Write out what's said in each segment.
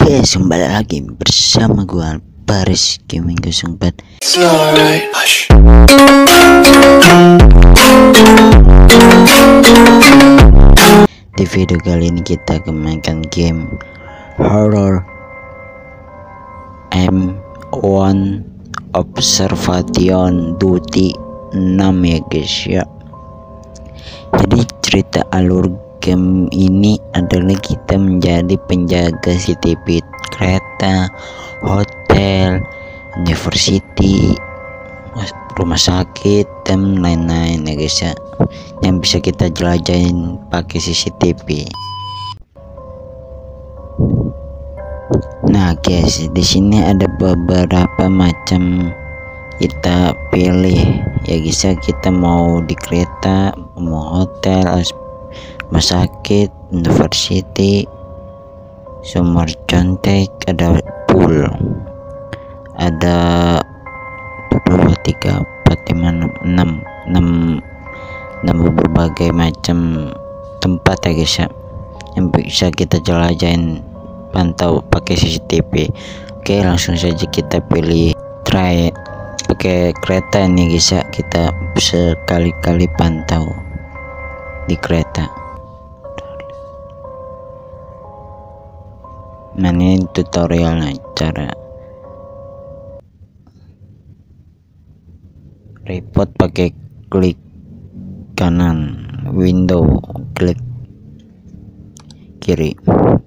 Guys, kembali lagi bersama gua Paris Gaming 04. Di video kali ini kita akan mainkan game horror M1 Observation Duty 6 ya guys ya. Jadi cerita alur game ini adalah kita menjadi penjaga CCTV kereta, hotel, university, rumah sakit dan lain-lain ya guys ya, yang bisa kita jelajahin pakai CCTV. Nah guys, di sini ada beberapa macam kita pilih ya guys ya. Kita mau di kereta, mau hotel, rumah sakit, university, sumur contek, ada pool, ada 2, 3, 4, 5, 6 berbagai macam tempat ya guys ya, yang bisa kita jelajahin pantau pakai CCTV. Oke, langsung saja kita pilih try pakai kereta ini guys ya. Kita sekali-kali pantau di kereta. Nah, ini tutorialnya, cara report pakai klik kanan, window klik kiri.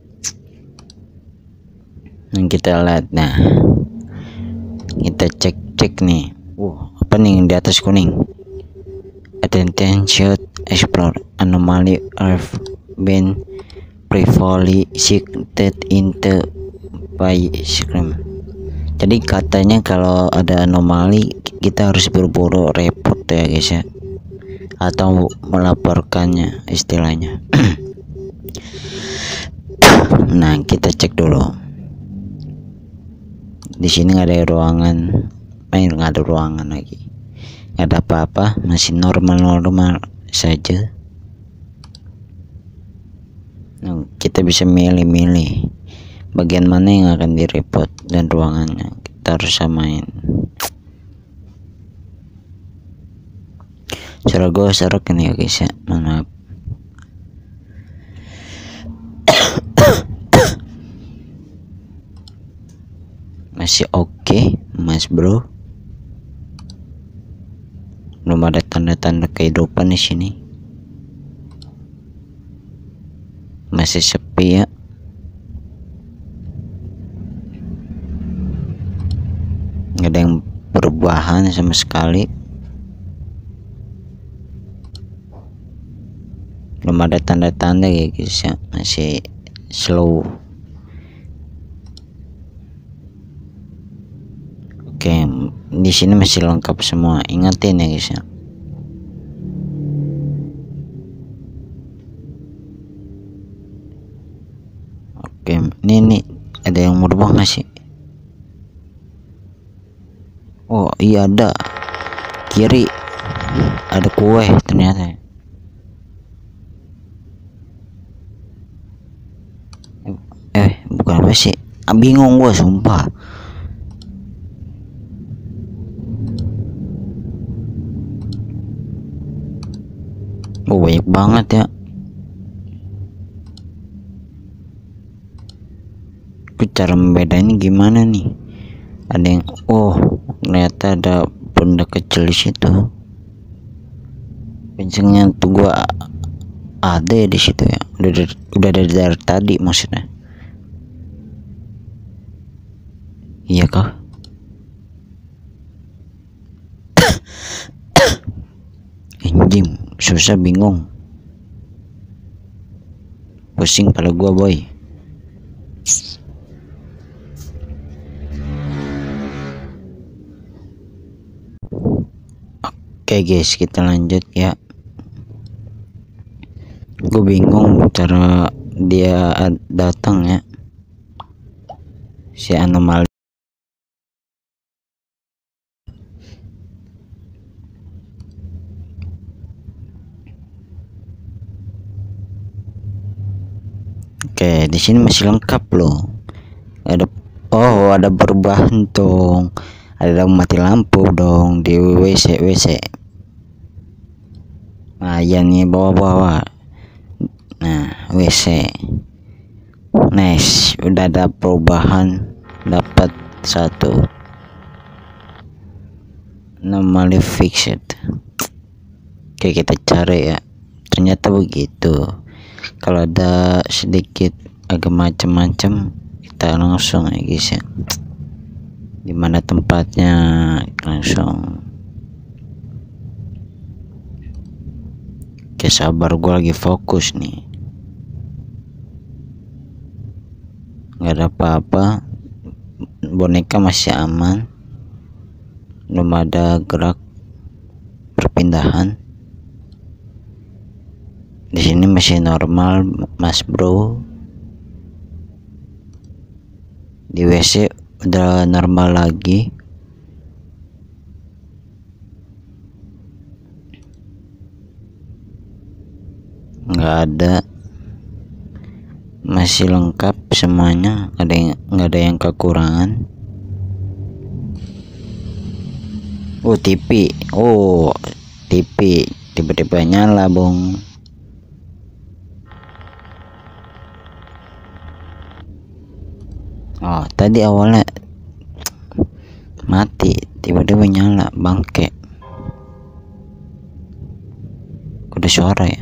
Yang kita lihat, nah kita cek nih. Apa nih yang di atas kuning? Attention, should explore anomaly have been previously cited into by screen. Jadi katanya kalau ada anomali kita harus buru-buru report ya guys ya, atau melaporkannya istilahnya. Nah, kita cek dulu. Di sini nggak ada ruangan, nggak ada ruangan lagi, nggak ada apa-apa, masih normal saja. Nah, kita bisa milih-milih bagian mana yang akan direport dan ruangannya kita harus samain. Suara gue serak ini ya guys ya, maaf. Masih oke, mas bro. Belum ada tanda-tanda kehidupan di sini. Masih sepi ya. Nggak ada yang perubahan sama sekali. Belum ada tanda-tanda ya guys ya, masih slow. Oke, di sini masih lengkap semua. Ingatin ya guys ya. Oke, ini ada yang merubah nggak sih? Oh iya, ada kiri ada kue ternyata. Bukan apa sih, bingung gua sumpah. Oh, banyak banget ya. Cara membedainnya gimana nih? Ada yang ternyata ada benda kecil di situ. Kencengnya tuh gua ada ya di situ ya. Udah dari tadi maksudnya. Iya kah? Anjing, susah, bingung, pusing pada gua boy. Oke guys, kita lanjut ya. Gue bingung cara dia datang ya, si anomali. Oke, di sini masih lengkap loh. ada. Oh, ada perubahan dong, ada mati lampu dong di WC. Nah ya nih, bawa. Nah WC nice, udah ada perubahan, dapat 1 normally fixed. Oke, kita cari ya, ternyata begitu. Kalau ada sedikit agak macam-macam, kita langsung ya guys ya, dimana tempatnya langsung. Oke, sabar, gue lagi fokus nih. Nggak ada apa-apa, boneka masih aman, belum ada gerak perpindahan. Di sini masih normal mas bro. Di WC udah normal lagi. Nggak ada, masih lengkap semuanya, nggak ada yang kekurangan. TV tiba-tiba nyala bong. Tadi awalnya mati, tiba-tiba nyala, bangke. Udah suara ya.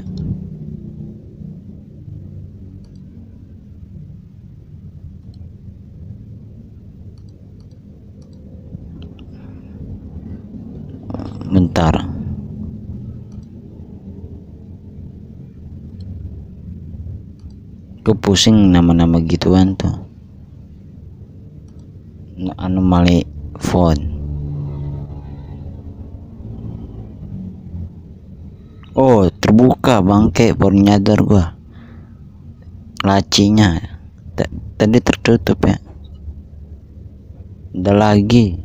Bentar, gue pusing nama-nama gituan tuh. Anomali phone. Terbuka bangke, baru nyadar gua. Lacinya tadi tertutup ya. Udah lagi.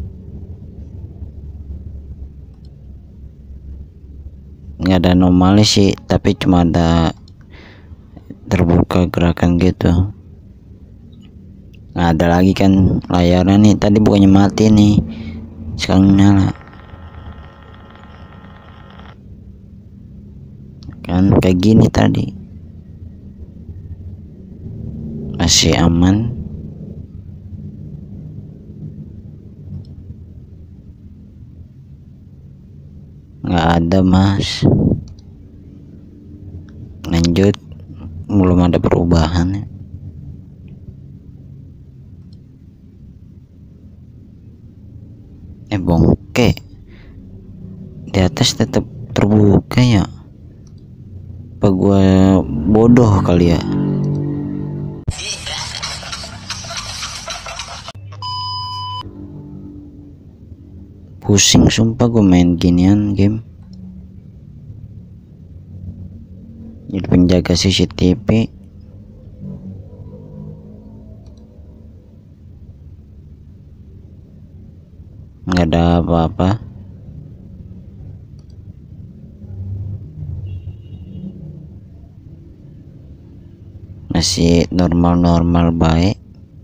Nggak ada anomali sih, tapi cuma ada terbuka gerakan gitu. Nah, ada lagi kan layarnya nih, tadi bukannya mati nih, sekarang nyala kan, kayak gini tadi. Masih aman. Nggak ada mas. Lanjut, belum ada perubahan. Bongke di atas tetap terbuka ya. Apa gua bodoh kali ya? Pusing sumpah gue main ginian game. Jadi penjaga CCTV. Nggak ada apa-apa. Masih normal baik.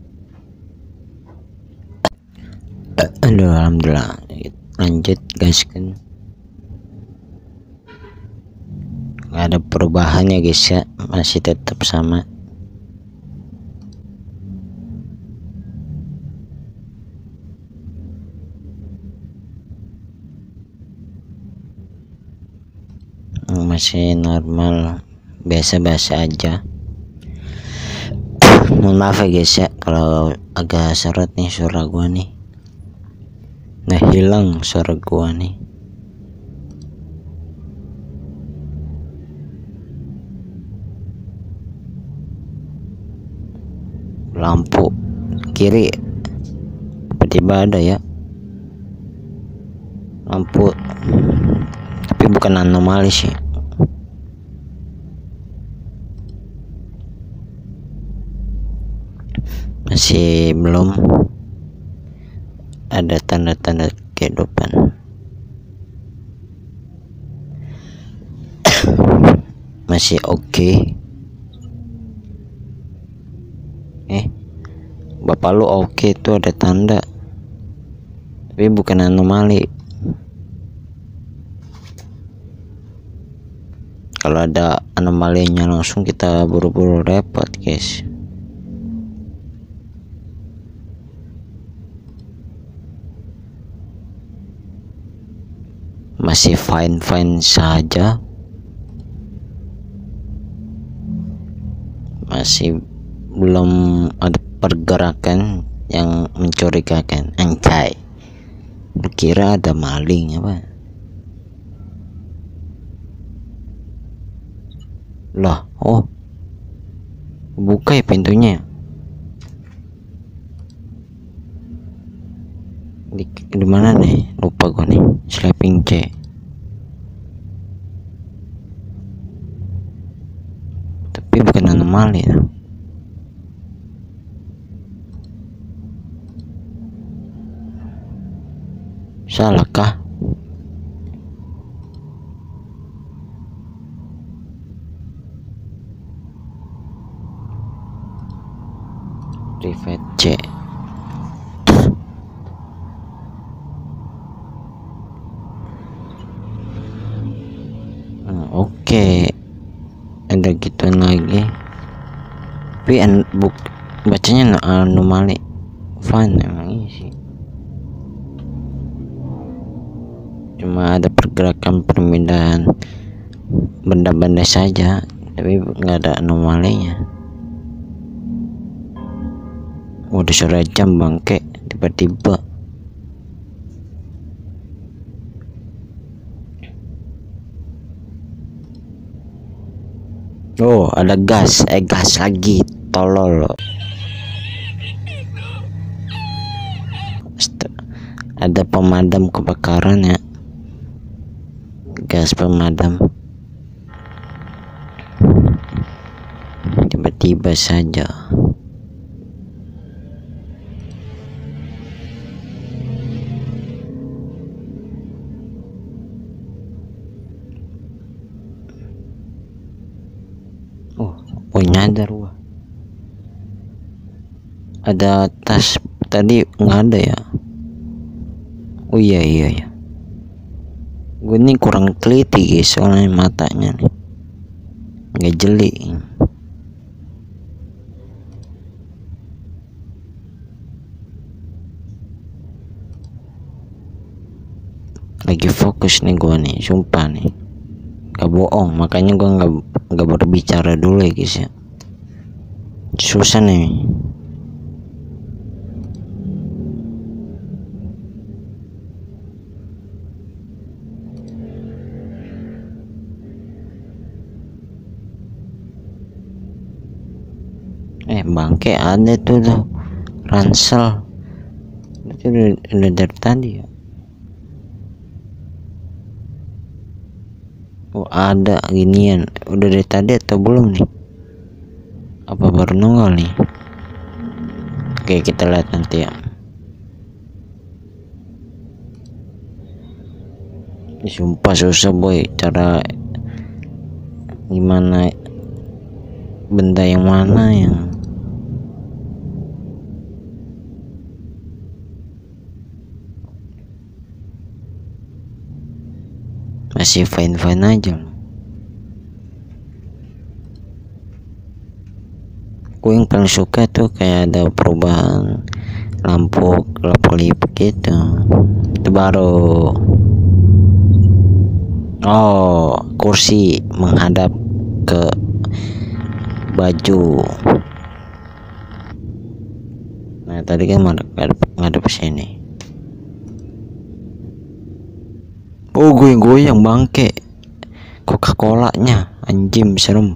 Aduh, alhamdulillah. Lanjut guys kan. Nggak ada perubahan ya guys ya, masih tetap sama. Masih normal, biasa-biasa aja. Mohon maaf ya guys ya kalau agak seret nih suara gua nih. Nah, hilang suara gua nih. Lampu kiri tiba-tiba ada ya lampu, tapi bukan anomali sih. Masih belum ada tanda-tanda kehidupan. Masih oke. bapak lu oke, itu ada tanda, tapi bukan anomali. Kalau ada anomalinya langsung kita buru-buru repot guys. Masih fine saja, masih belum ada pergerakan yang mencurigakan. Anjay, lu kira ada maling apa? Lah, oh, buka ya pintunya. Di mana nih? Lupa gue nih. Sleeping C. Tapi bukan anomali ya. Salah kah? Private C. Oke, ada gituan lagi. Tapi bacanya anomali. Fun emang ini sih. Cuma ada pergerakan permindahan benda-benda saja, tapi nggak ada anomalinya. Udah sore jam bangke, tiba-tiba. Oh, ada gas lagi, tolol. Ada pemadam kebakaran ya, gas pemadam. Tiba-tiba saja. Oh nyadar gua, ada tas tadi nggak ada ya. Oh iya gue nih kurang teliti guys, soalnya matanya nih nggak jeli. Lagi fokus nih gue nih, sumpah nih, gak bohong. Makanya gue nggak berbicara dulu ya guys ya, susah nih. Bangke ada tuh ransel itu udah dari tadi ya. Oh ada ginian udah dari tadi atau belum nih, apa baru nongol nih? Oke, kita lihat nanti ya. Sumpah susah boy, cara gimana, benda yang mana yang masih fine aja. Gue yang paling suka tuh kayak ada perubahan lampu kelap-kelip gitu. Itu baru. Oh, kursi menghadap ke baju. Nah tadi kan ngadep sini. Oh goyang bangke, Coca-Cola nya anjim, serem.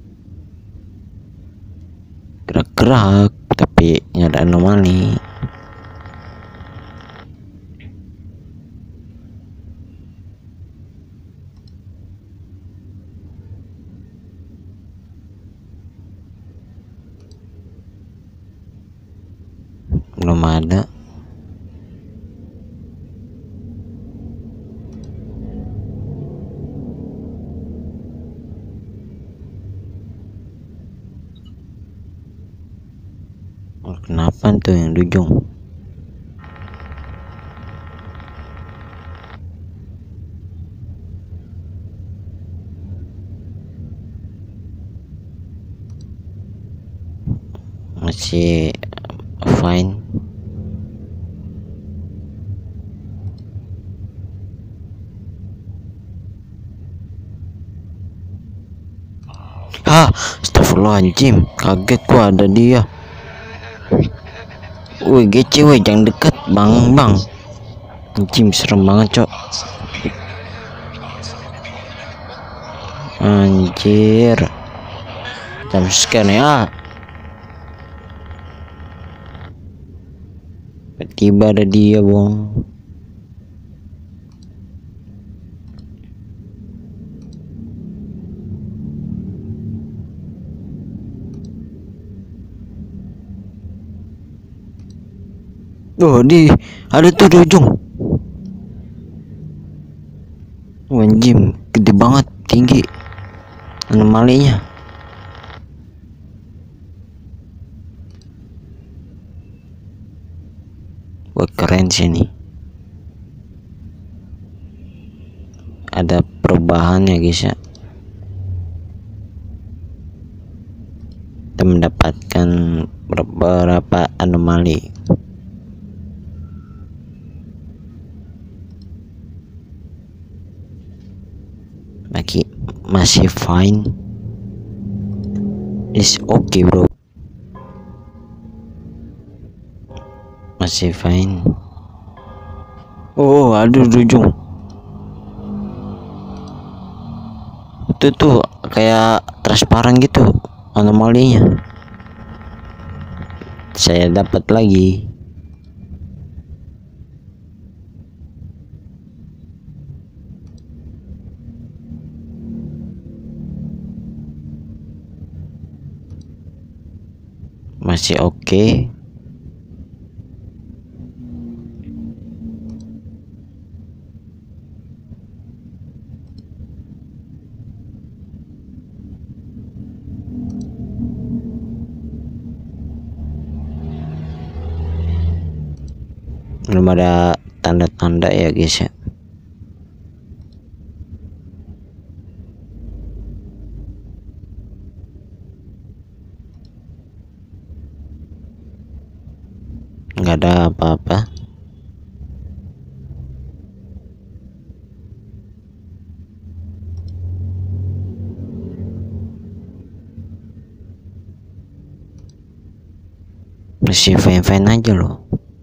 Gerak tapi nggak ada anomali. Belum ada. Kenapa tuh yang Dujung? Masih fine. Astagfirullahaladzim, kaget gua ada dia. Wih, GC weh, jangan deket bang. Anjing, serem banget cok. Anjir, jam scan ya. Tiba ada dia bong. Oh, ada tuh di ujung. Anjing, gede banget, tinggi anomalinya. Wah, keren sih nih. Ada perubahan ya guys ya. Kita mendapatkan beberapa anomali. Masih fine, is okay bro, masih fine. Oh, aduh Dujung, itu tuh kayak transparan gitu anomalinya. Saya dapat lagi. Masih oke. Belum ada tanda-tanda ya guys ya. Nggak ada apa-apa. Masih fine-fine aja loh.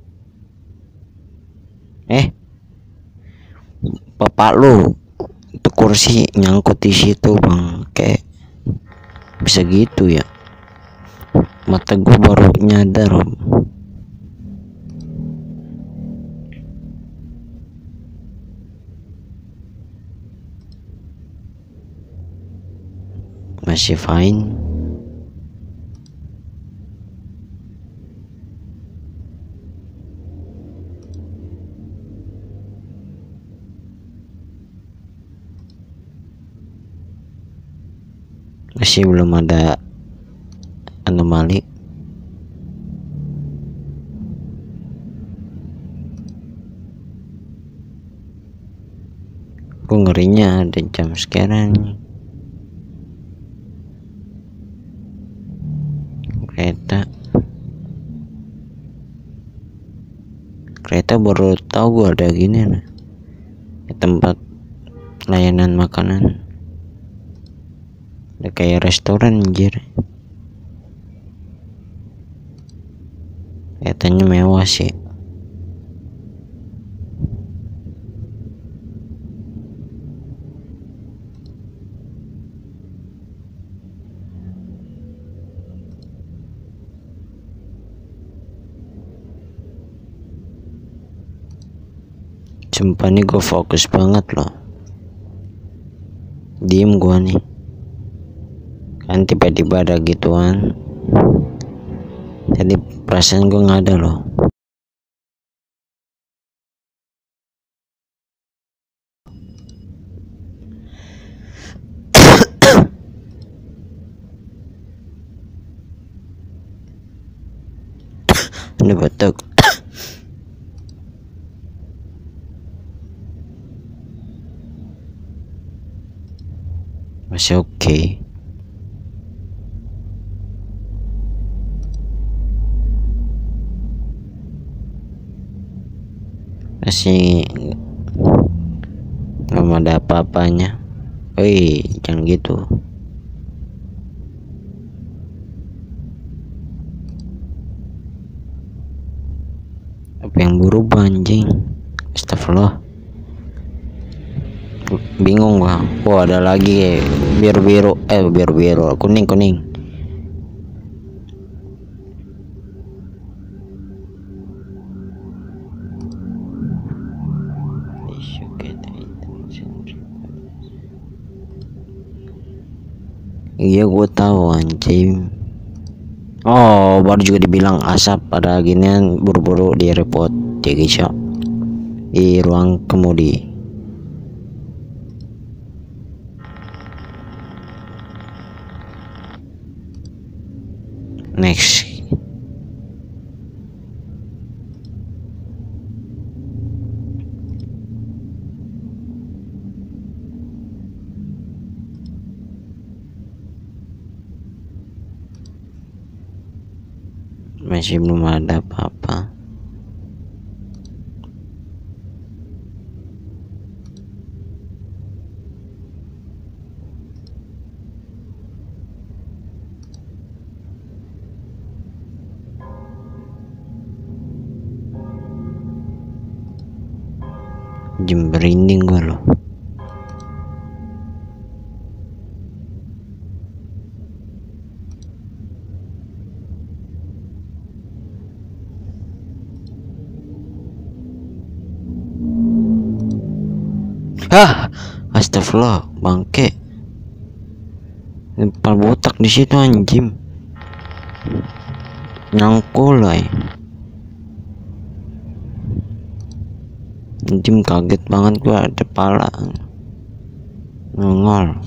Bapak lu itu kursi nyangkut di situ bang, kayak bisa gitu ya. Mata gue baru nyadar om. Masih fine. Masih belum ada anomali. Gue ngerinya ada jam sekarang. Kereta baru tahu gue ada gini nih, tempat layanan makanan. Udah kayak restoran anjir. Kelihatannya mewah sih. Sumpah nih gue fokus banget loh. Diem gue nih. Kan tiba-tiba ada gituan. Jadi perasaan gue nggak ada loh. Udah batuk. Masih oke. Masih belum ada apa-apanya. Woi, jangan gitu. Apa yang berubah anjing? Astagfirullah. Bingung gua. Oh, ada lagi biru-biru, biru-biru, kuning-kuning. Iya, gue tahu anjing. Oh, baru juga dibilang asap pada ginian, buru-buru di report ya guys ya. Di ruang kemudi. Next. Masih belum ada apa-apa. Jam merinding gua loh. Astagfirullah, bangke. Depan botak di situ anjing. Nyangkul lah. Anjing kaget banget gua, ada pala. Nongol.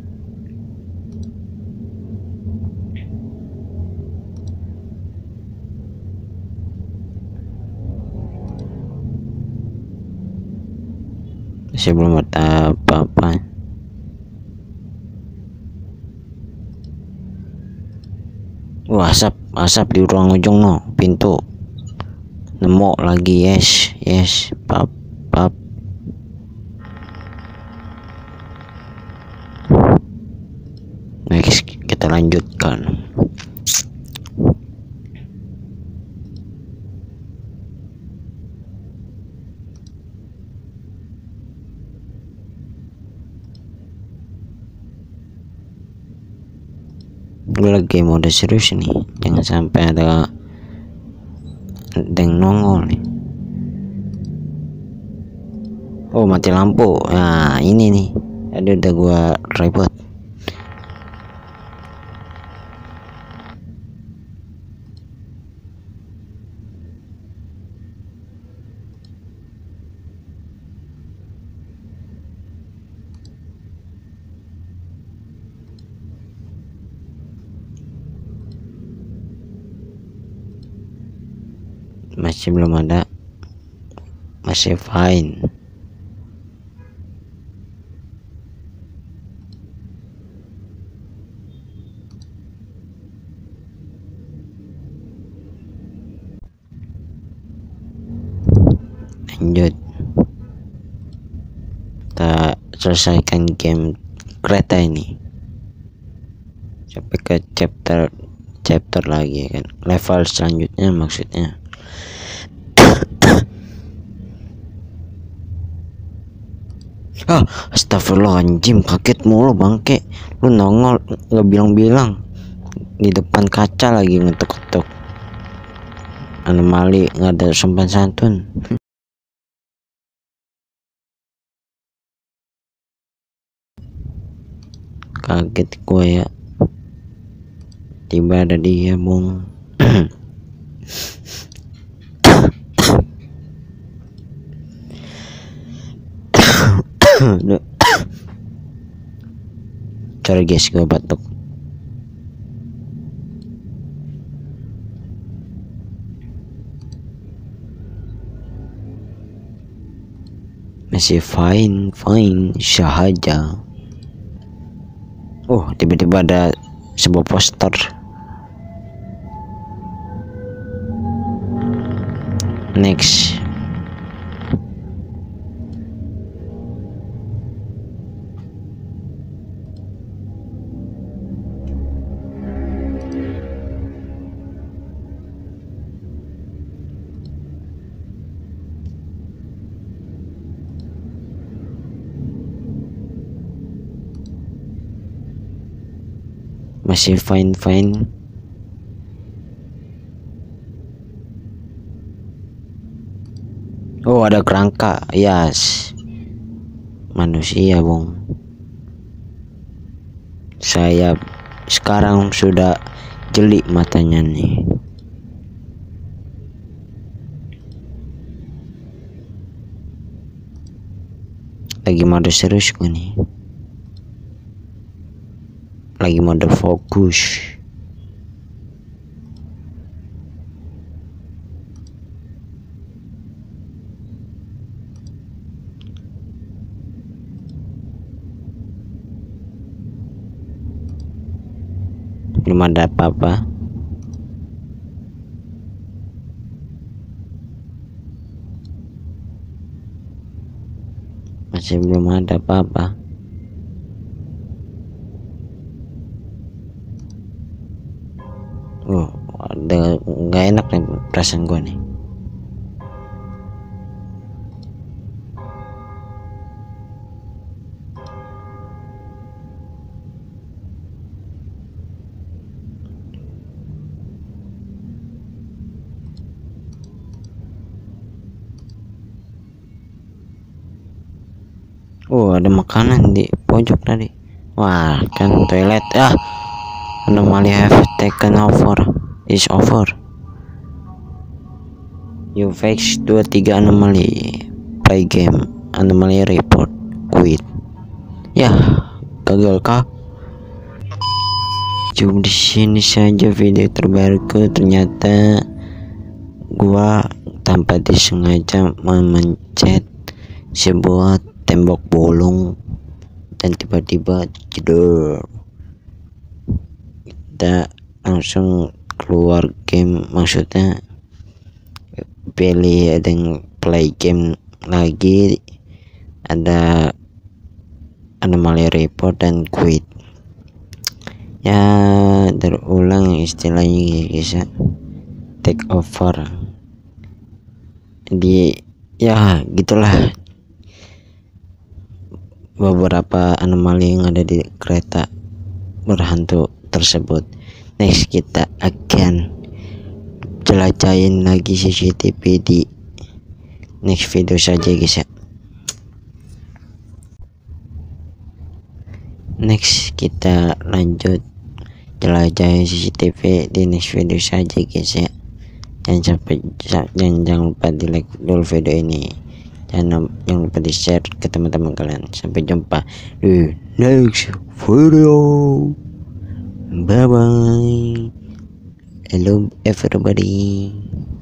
Masih belum ada apa-apa. Wah, asap di ruang ujung no, pintu. Nemu lagi, yes, pap. Next, kita lanjutkan. Gue lagi mode serius nih, jangan sampai ada yang nongol nih. Oh, mati lampu. Nah, ini nih. Udah gua repot. Masih belum ada. Masih fine. Lanjut. Kita selesaikan game kereta ini sampai ke chapter lagi kan, level selanjutnya maksudnya. Astagfirullah anjing, kaget mulu bangke. Lu nongol nggak bilang-bilang di depan kaca lagi ngetuk-ketuk. Anomali, nggak ada sopan santun. Kaget gue ya, tiba ada dia bung. Sorry guys, gue batuk. masih fine saja. Oh, tiba-tiba ada sebuah poster. Next. Masih fine. Oh, ada kerangka. Yes, manusia, Bung. Saya sekarang sudah jeli matanya nih. Lagi mode serius gue nih. Lagi mode fokus. Belum ada apa-apa. Masih belum ada apa-apa. Oh, ada nggak enak nih perasaan gue nih. Oh, ada makanan di pojok tadi. Wah, kan toilet. Anomaly have taken over. Is over. You fix 23 anomaly. Play game. Anomaly report. Quit. Ya, gagal kah? Cuma di sini saja video terbaruku. Ternyata gua tanpa disengaja memencet sebuah tembok bolong dan tiba-tiba jedor, kita langsung keluar game, maksudnya pilih ada yang play game lagi, ada anomaly report dan quit. Ya, terulang istilahnya guys ya, take over. Jadi ya gitulah beberapa anomali yang ada di kereta berhantu tersebut. Next, kita akan jelajahin lagi CCTV di next video saja guys ya. Next, kita lanjut jelajahin CCTV di next video saja guys ya. Jangan lupa di like dulu video ini, jangan lupa di share ke teman-teman kalian. Sampai jumpa di next video. Bye bye. Hello everybody.